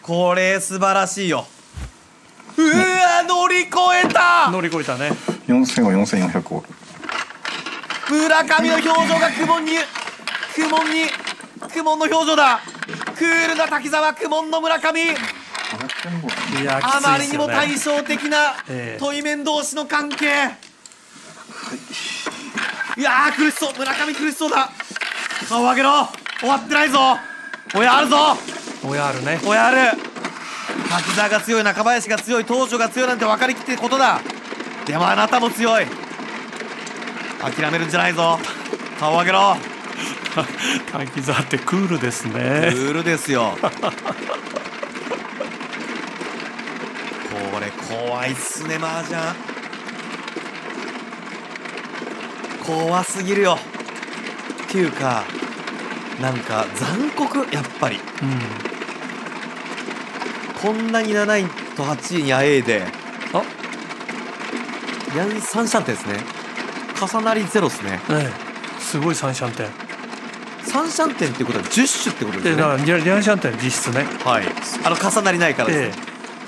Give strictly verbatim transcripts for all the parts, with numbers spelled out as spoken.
これ素晴らしいよ。うわ乗り越えた。 乗り越えたね。 よんせんはよんせんよんひゃくおる。 村上の表情が苦悶に苦悶に苦悶の表情だ。クールな滝沢、苦悶の村上。 いやあまりにも対きついですよね。 照的なええ対面同士の関係。いやー苦しそう、村上苦しそうだ。顔上げろ、終わってないぞ。親あるぞ、 親あるね。 親ある。滝沢が強い、中林が強い、東條が強いなんて分かりきってることだ。でもあなたも強い。諦めるんじゃないぞ。顔上げろ。 滝沢ってクールですね。 クールですよ。これ怖いっすね、麻雀。怖すぎるよ。っていうかなんか残酷、やっぱりうん。 こんなになないとはちいにあ A であ、 ヤン三シャンテンですね。重なりゼロですね。 ええ、すごい三シャンテン。 三シャンテンっていうことはじゅっ種ってことですよね。 でだからリャリャンシャンテン実質ね。 はい、あの重なりないからですね。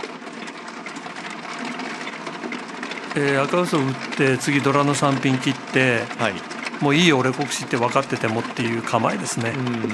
えええー、赤嘘打って次ドラのさんピン切ってはい、 もういいよ俺国士って分かっててもっていう構えですね。 うん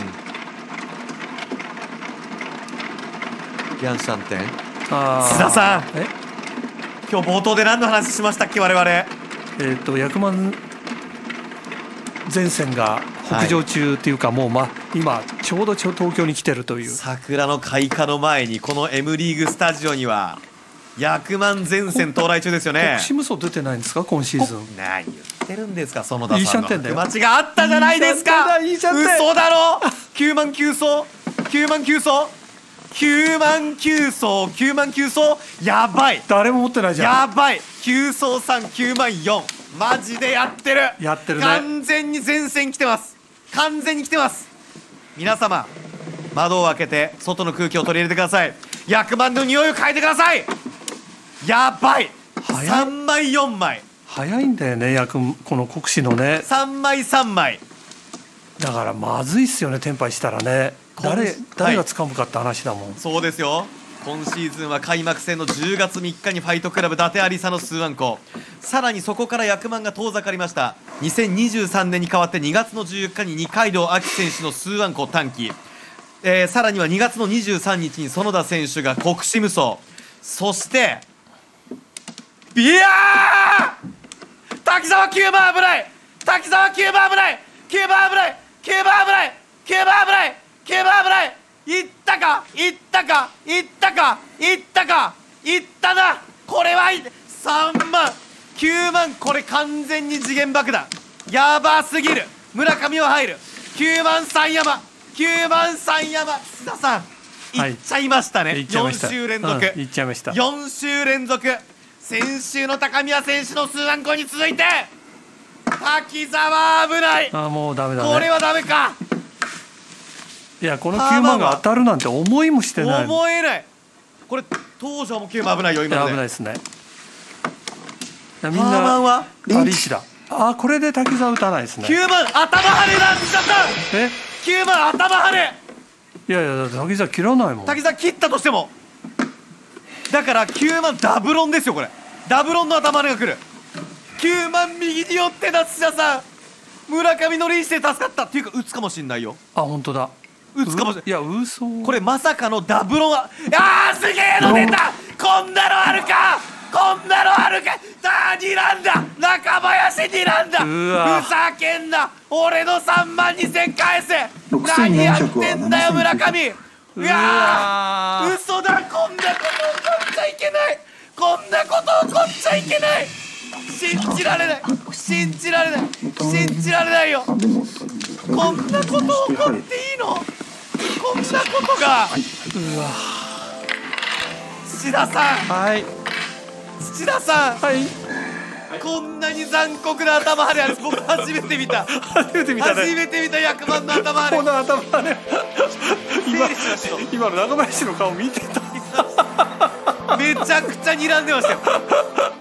ヤンシャンテン。 あー須田さん、 え今日冒頭で何の話しましたっけ我々。 えー、と役満前線が北上中っていうか、もう、ま、今ちょうどちょ東京に来てるという。 桜の開花の前にこの M リーグスタジオには役満前線到来中ですよね。 国士無双出てないんですか今シーズン。 何言ってるんですか、園田さんのいいシャンテンだよ。 間違があったじゃないですか。 いいシャンテンだいいシャンテン。 嘘だろ。きゅうまんきゅう走きゅうまんきゅう走きゅうまんきゅう走きゅうまんきゅう走やばい。 誰も持ってないじゃん。 やばい。きゅう走さんきゅうまんよんマジでやってる。 やってるね。 完全に前線来てます。完全に来てます。皆様窓を開けて外の空気を取り入れてください。役満の匂いを嗅いでください。やばい。 早いさんまいよんまい早いんだよね役この国士のね。 さんまいさんまいだからまずいっすよねテンパイしたらね。誰誰が掴むかって話だもん。 そうですよ。今シーズンは開幕戦のじゅうがつみっかにファイトクラブ伊達有沙のスーアンコ、さらにそこから役満が遠ざかりました。にせんにじゅうさんねんに代わってにがつのじゅうよっかに二階堂亜希選手のスーアンコ短期、えー、さらにはにがつのにじゅうさんにちに園田選手が国士無双、そしていやー滝沢きゅうばん危ない。滝沢きゅうばん危ない。きゅうばん危ない。きゅうばん危ない。きゅうばん危ない。きゅうばん危ない。いったかいったかいったかいったかいったな。これはいさんまんきゅうまん、これ完全に次元爆弾やばすぎる。村上は入る。きゅうまんさん山きゅうまんさん山須田さんいっちゃいましたね、はい、よん週連続、 うん、いっちゃいました。 よん週連続。先週の高宮選手のスーアンコに続いて滝沢危ない。 あもうダメだね。 これはダメか。 いやこのきゅうまんが当たるなんて思いもしてない。 思えない。これ東條もきゅうまん危ないよ今ので。 危ないですね。みんパーマンはなリーチだ。あこれで滝沢打たないですね。 きゅうまん頭跳ねだ須田さん。 えきゅうまん頭跳ね。 いやいや滝沢切らないもん。 滝沢切ったとしてもだからきゅうまんダブロンですよ。これダブロンの頭跳ねが来る。きゅうまん右に寄ってた須田さん。村上のリーチで助かったっていうか打つかもしんないよ。 あ本当だ打つかもしれない。 いや嘘。 これまさかのダブロンはあーすげえの出た。こんなのあるか。こんなのあるか。あーにらんだ中林にらんだ。ふざけんな。俺のさんまんにせん返せ。何やってんだよ村上。いやー嘘だ。こんなこと起こっちゃいけない。こんなこと起こっちゃいけない。信じられない。信じられない。信じられないよ。こんなこと起こっていいの。こんなことが。 うわ土田さん。 はい。 土田さん。 はい。 こんなに残酷な頭跳ねある。僕初めて見た。 初めて見たね。 初めて見た役満の頭跳ね。 この頭跳ね。 整理しましょう。 今の中林の顔見てた。 めちゃくちゃ睨んでましたよ。